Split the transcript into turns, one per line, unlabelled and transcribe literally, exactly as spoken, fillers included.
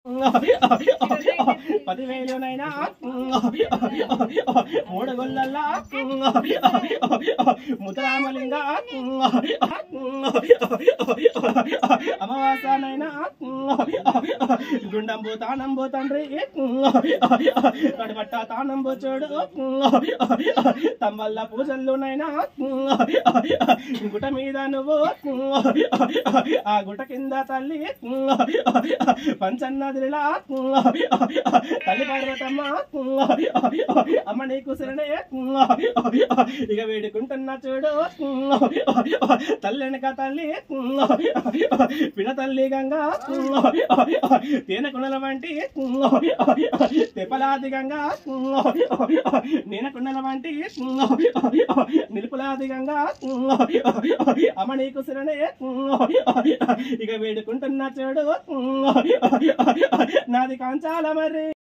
పదివేలునైనా మూడు గొల్లల్లా ముద్రామలింగ అమావాసనైనా గుండంబు తానంబు తండ్రి తడిబట్ట తానంబు చూడు తమ్మల్ల పూజల్లోనైనా గుట మీద నువ్వు ఆ గుట కింద తల్లి పంచన్నదిలా తల్లి పార్వతమ్మ అమ్మ నీకు శరణే ఇక వేడుకుంటున్నా చూడు తల్లి వెనక తల్లి పిన తల్లి గంగా తేనె కుండల వంటి తెప్పలాది గంగా నేను కుండల వంటి నిలుపులాది గంగా అమ్మ నీకు శరణే ఇక వేడుకుంటున్నా చూడు నాది కాంచాల మరి